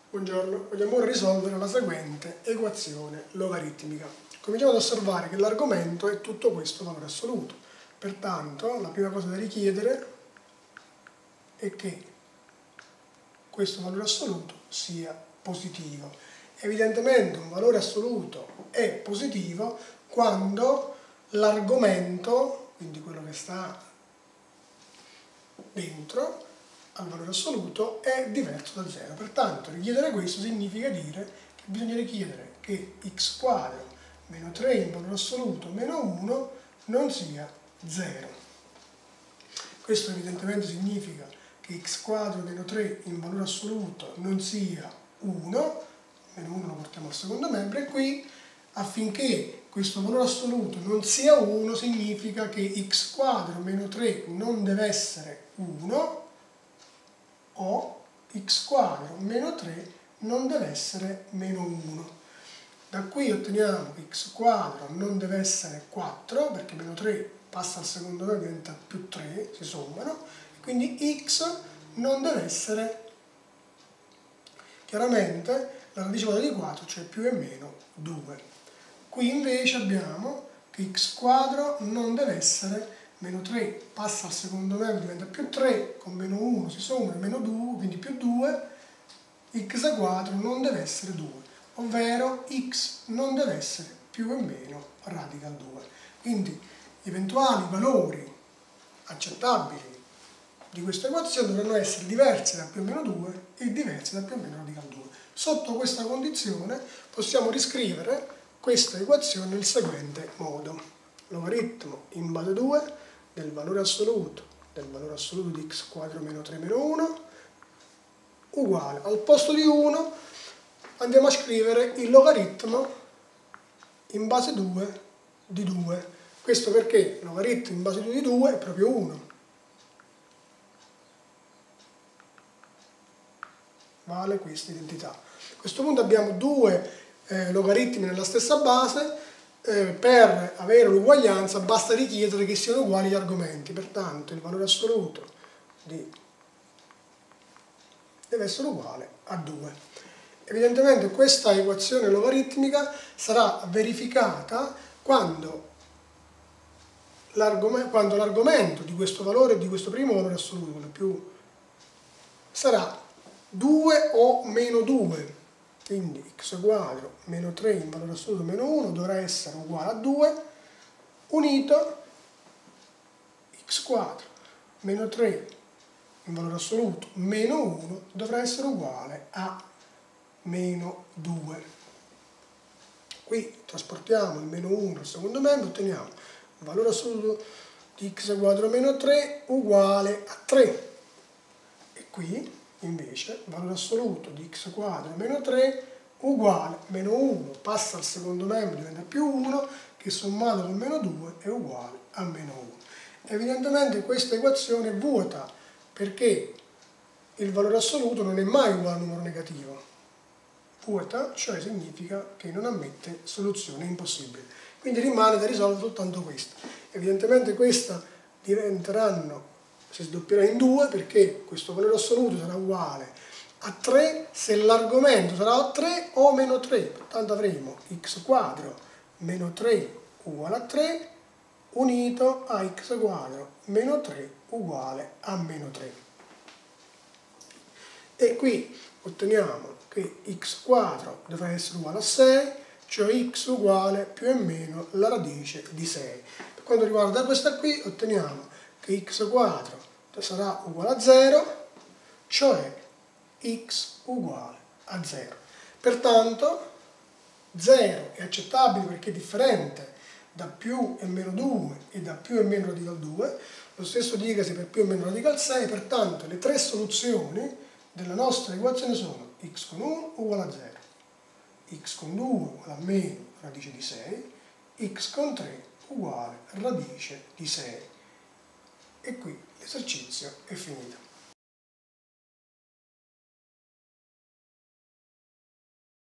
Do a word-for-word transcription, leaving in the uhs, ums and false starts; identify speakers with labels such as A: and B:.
A: Buongiorno, vogliamo ora risolvere la seguente equazione logaritmica. Cominciamo ad osservare che l'argomento è tutto questo valore assoluto. Pertanto, la prima cosa da richiedere è che questo valore assoluto sia positivo. Evidentemente un valore assoluto è positivo quando l'argomento, quindi quello che sta dentro al valore assoluto, è diverso da zero. Pertanto richiedere questo significa dire che bisogna richiedere che x quadro meno tre in valore assoluto meno uno non sia zero. Questo evidentemente significa che x quadro meno tre in valore assoluto non sia uno, meno uno lo portiamo al secondo membro, e qui affinché questo valore assoluto non sia uno significa che x quadro meno tre non deve essere uno o x quadro meno tre non deve essere meno uno. Da qui otteniamo che x quadro non deve essere quattro, perché meno tre passa al secondo membro e diventa più tre, si sommano, e quindi x non deve essere chiaramente la radice quadrata di quattro, cioè più e meno due. Qui invece abbiamo che x quadro non deve essere meno tre, passa al secondo membro, diventa più tre, con meno uno si somma, meno due, quindi più due, x quadro non deve essere due, ovvero x non deve essere più e meno radical due. Quindi gli eventuali valori accettabili di questa equazione dovranno essere diversi da più o meno due e diversi da più o meno radical due. Sotto questa condizione possiamo riscrivere questa equazione nel seguente modo: logaritmo in base due del valore assoluto del valore assoluto di x quadro meno tre meno uno uguale, al posto di uno andiamo a scrivere il logaritmo in base due di due. Questo perché logaritmo in base due di due è proprio uno. Vale questa identità. A questo punto abbiamo due eh, logaritmi nella stessa base. Eh, per avere l'uguaglianza basta richiedere che siano uguali gli argomenti. Pertanto il valore assoluto di deve essere uguale a due. Evidentemente questa equazione logaritmica sarà verificata quando l'argomento di questo valore, di questo primo valore assoluto, quello più, sarà due o meno due. Quindi x quadro meno tre in valore assoluto meno uno dovrà essere uguale a due, unito x quadro meno tre in valore assoluto meno uno dovrà essere uguale a meno due. Qui trasportiamo il meno uno al secondo membro, otteniamo il valore assoluto di x quadro meno tre uguale a tre. E qui invece il valore assoluto di x quadro meno tre uguale a meno uno, passa al secondo membro, diventa più uno, che sommato con meno due è uguale a meno uno. Evidentemente questa equazione è vuota, perché il valore assoluto non è mai uguale a un numero negativo. Vuota, cioè significa che non ammette soluzione impossibile. Quindi rimane da risolvere soltanto questa. Evidentemente questa diventeranno, si sdoppierà in due, perché questo valore assoluto sarà uguale a tre se l'argomento sarà tre o meno tre. Pertanto avremo x quadro meno tre uguale a tre unito a x quadro meno tre uguale a meno tre. E qui otteniamo che x quadro dovrà essere uguale a sei, cioè x uguale più o meno la radice di sei. Per quanto riguarda questa qui otteniamo che x quadro sarà uguale a zero, cioè x uguale a zero. Pertanto zero è accettabile perché è differente da più e meno due e da più e meno radical due, lo stesso dicasi per più e meno radical sei. Pertanto le tre soluzioni della nostra equazione sono x con uno uguale a zero, x con due uguale a meno radice di sei, x con tre uguale radice di sei. E qui l'esercizio è finito.